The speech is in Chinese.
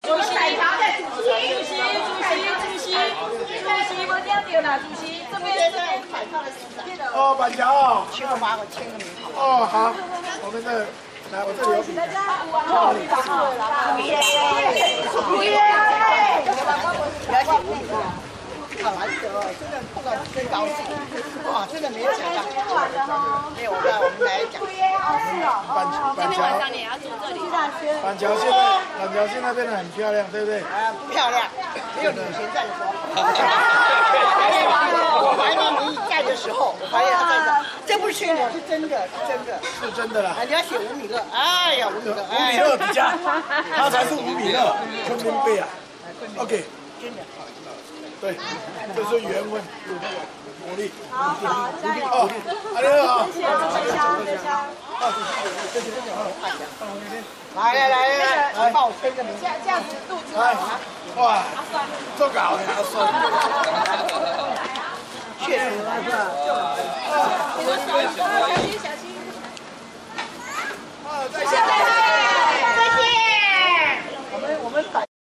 主席，我听到了，主席，这边哦，板桥哦， 请我把我签个名。 哦，好，我们的来，我这里有笔。 好难得哦，真的碰到真高兴，哇，真的没有想到，没有我们来讲。 板桥你也要住这里。 板桥现在变得很漂亮，对不对？ 不漂亮，没有你以前在的时候。我怀念你在的时候，我怀念他在的。这不是吹牛，是真的，是真的。 是真的啦。 人家写5米勒，哎呀，5米勒， 5米勒比较，他才是5米勒，昆明贝啊。OK。 真的。 对，这是原文，鼓励。 好，加油！ 阿刘好。 谢谢朱水香，水香。 来，帮我签个名。 这样子肚子来，哇，做稿呀，酸。 确实，